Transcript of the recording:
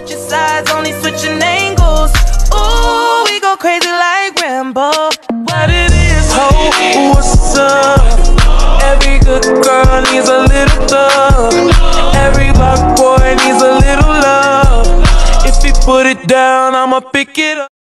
switching sides, only switching angles. Ooh, we go crazy like Rambo. What it is, ho, what's up? Every good girl needs a little thug. Every black boy needs a little love. If he put it down, I'ma pick it up.